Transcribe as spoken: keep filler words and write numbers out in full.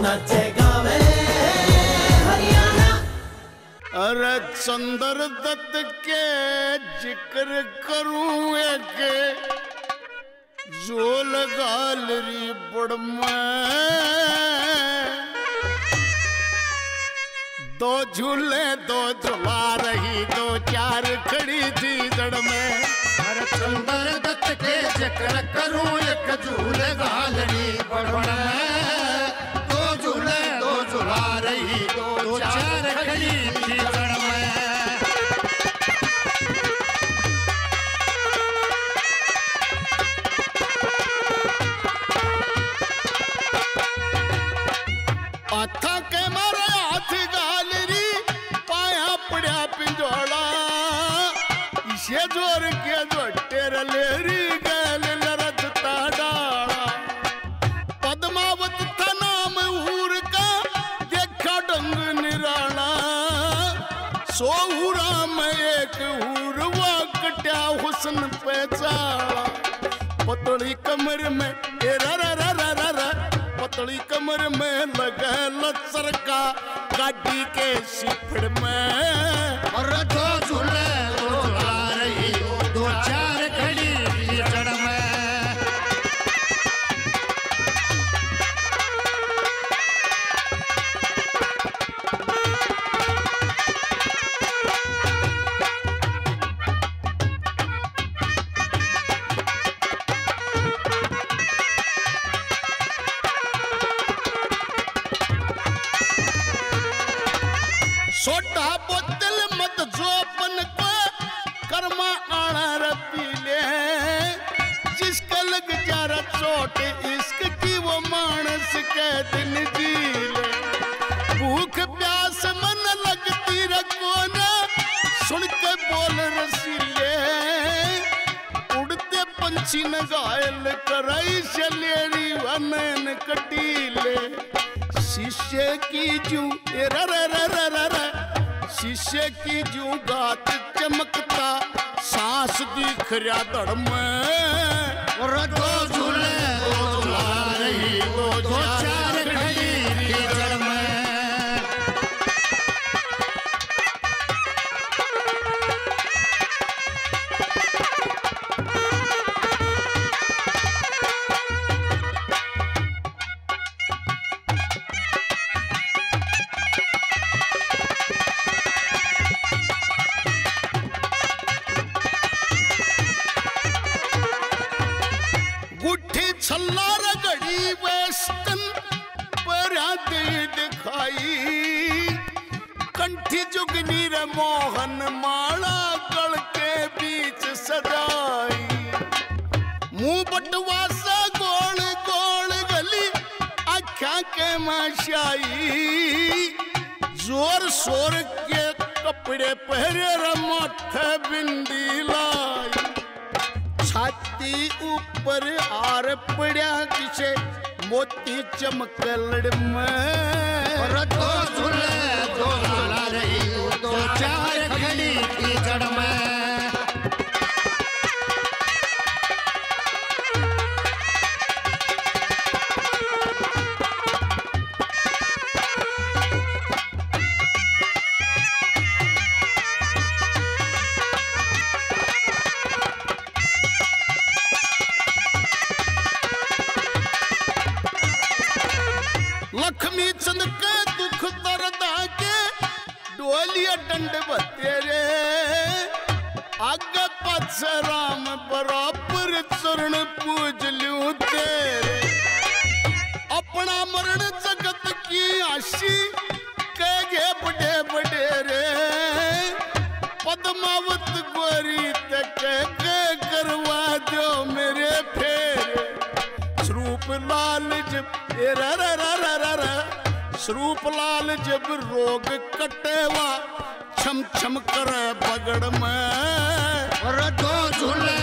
नाचे गावे हरियाणा। अरे चंद्र दत्त के जिक्र करूं एक जो गालरी बड़ में, दो झूले दो झुला रही दो चार खड़ी थी जड़ में। अरे चंद्र दत्त के जिक्र करूं एक झूले गालरी बड़ में, दो झूले दो झुला रही दो चार खड़ी थी जड़ में। हाथा के मारे हाथ गालरी पाया पड़ा पिंजोड़ा, इसे जोर के जो टेर लेरी गैल लरजता डाला। पद्मावत था नाम हूर का देखा डंग निराला, सोहूरा में एक हूर वा कट्या हुस्न पहचाला। पतली कमर में रा रा रा रा रा रा, पतली कमर में लगा लचर का गाड़ी के सिफड़ में। और दो झूले दो झुला रही दो चार खड़ी थी जड़ में। छोटा बोतल मत जोपन को कर्मा आना पीले, जिसका लग जा रहा चोट इश्क की वो मानस के दिन जीले। भूख प्यास मन लगती रखो ना सुन के बोल रसीले, उड़ते पंछी न घायल कराई चलेरी वनन कटीले। शीशे की जू रा रा रा रा रा रा, शीशे की जू गात चमकता सांस दिख रहा धड़ में। और दो झूले दो झुला रही दो चार खड़ी थी जड़ में। गुट्ठी छल्ला रगड़ी वेस्टन परा दे दिखाई, कंठी जुगनी रे मोहन माला गल के बीच सजाई। मुंह बटवा सा गोल गोल गली आख्या के माशाई, जोर शोर के कपड़े पहरे रे माथे बिंदी लाई। छाती ऊपर आर पड़ा किसे मोती चमकलड़ में। और दो झूले दो झुला रही दो चार खड़ी थी जड़ में। लक्ष्मी चंद के दुख दर्दा के डोलिया डंड बतेरे, आगे पाछे राम बराबर चरण पूज लूं तेरे। अपना मरण जगत की आशी कहे बड़े बड़े रे, पद्मावत गोरी तक के करवा दो मेरे फेरे। स्वरूप लाल जब रा रा रा रा रा रा, स्वरूप लाल जब रोग कटेवा छम छम करे बगड़ में। और दो झूले